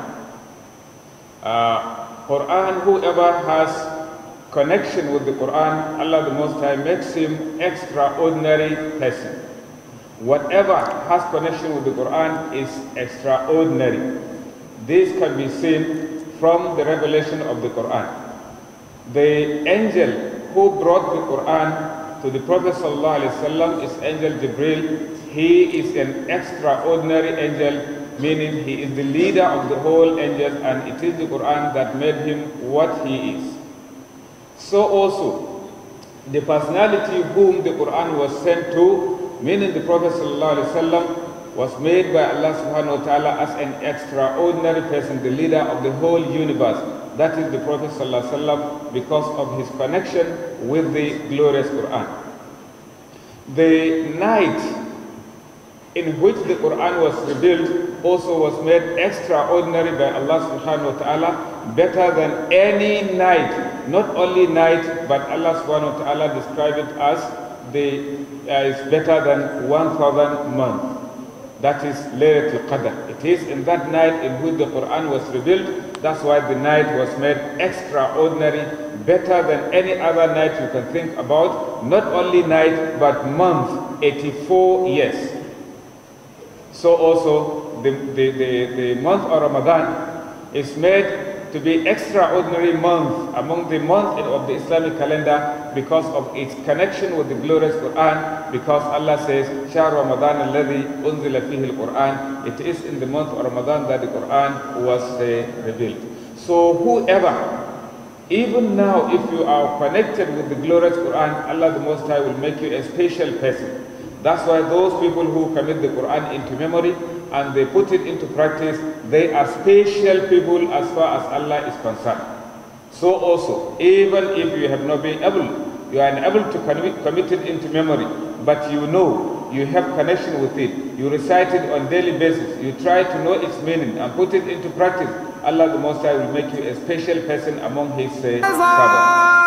Uh, Quran, whoever has connection with the Quran, Allah the Most High makes him extraordinary person. Whatever has connection with the Quran is extraordinary. This can be seen from the revelation of the Quran. The angel who brought the Quran to the Prophet ﷺ is Angel Jibril. He is an extraordinary angel, meaning he is the leader of the whole angels, and it is the Quran that made him what he is. So also, the personality whom the Quran was sent to, meaning the Prophet ﷺ, was made by Allah subhanahu wa ta'ala as an extraordinary person, the leader of the whole universe. That is the Prophet ﷺ, because of his connection with the glorious Quran. The night in which the Quran was revealed also was made extraordinary by Allah subhanahu wa ta'ala, better than any night. Not only night, but Allah subhanahu wa ta'ala described it as the uh, is better than one thousand months. That is Laylatul Qadr. It is in that night in which the Quran was revealed. That's why the night was made extraordinary, better than any other night you can think about. Not only night, but month, eighty-four years. So also the, the, the, the month of Ramadan is made to be extraordinary month among the months of the Islamic calendar because of its connection with the glorious Quran, because Allah says, Shahr Ramadan alladhi unzila fihi al-Quran. It is in the month of Ramadan that the Quran was uh, revealed. So whoever, even now if you are connected with the glorious Quran, Allah the Most High will make you a special person. That's why those people who commit the Quran into memory and they put it into practice, they are special people as far as Allah is concerned. So also, even if you have not been able, you are unable to commit, commit it into memory, but you know, you have connection with it, you recite it on daily basis, you try to know its meaning and put it into practice, Allah the Most High will make you a special person among His uh, servants.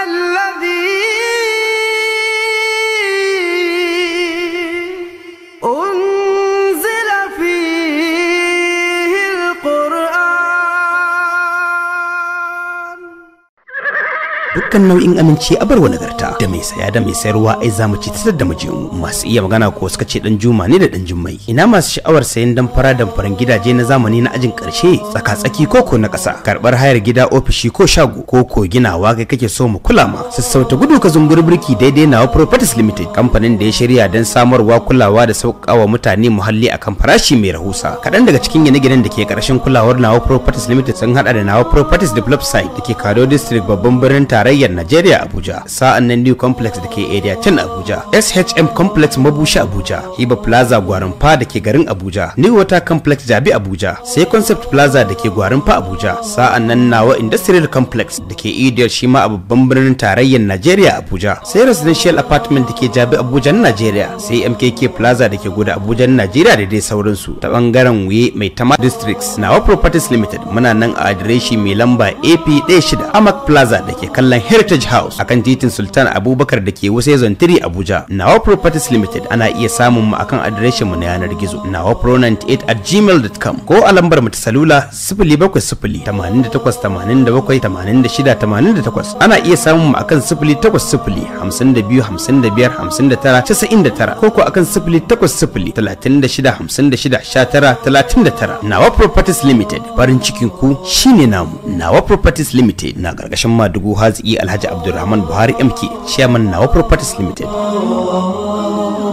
Dukkan nau'in aminci a barwa nagarta da mai saya da mai sayarwa ai zamu ci tsar da mijin masu iya magana ko suka ce dan juma ne da dan jummai. Ina masu sha'awar sayan dan fara dan faran gidaje na zamani na ajin karshe, tsaka tsaki koko na kasa, karbar hayar gida, ofishi ko shago, koko ginawa kai kake so mu kula ma. Sassauta gudu ka zumbur birki daidai Nawa Properties Limited, kamfanin da ya shirya dan samarwa, kulawa da sauƙawa mutane muhalli akan farashi mai rahusa. Kadan daga cikin gine-ginen da ke karshen kulawar Nawa Properties Limited sun hada da Nawa Properties Develop Site da ke Kado District, babban birnin tarayyar Najeriya Abuja, sa'an nan New Complex da ke Area ten Abuja, S H M Complex Mabushi Abuja, Hiba Plaza Gwarinpa da ke garin Abuja, New Water Complex Jabi Abuja, sai Concept Plaza da ke Gwarinpa Abuja, sa'an nan Nawa Industrial Complex da ke Idiyar shi ma a babban birnin tarayyar Najeriya Abuja, sai Residential Apartment da ke Jabi Abuja na Najeriya, sai M K K Plaza da ke Goda Abuja na Najeriya da dai sauransu. Ta bangaren Wuye Mai Tama Districts, Nawa Properties Limited muna nan a adireshi mai lamba A P sixteen Amak Plaza da ke kallon Heritage House akan titin Sultan Abubakar da ke Wuse Zone three Abuja. Nawa Properties Limited ana iya samun mu akan adireshin mu na yanar gizo nawa pro ninety-eight at gmail dot com ko a lambar mu ta salula zero seven zero eight eight eight seven eight six eight eight. Ana iya samun mu akan zero eight zero zero two two five five nine nine nine ko ko akan zero eight zero zero three six five six one nine three nine. Nawa Properties Limited, farin cikin ku shine namu. Nawa Properties Limited na gargashin Madugu Haziki Alhaji Abdulrahman Buhari M K, Chairman Nawa Properties Limited.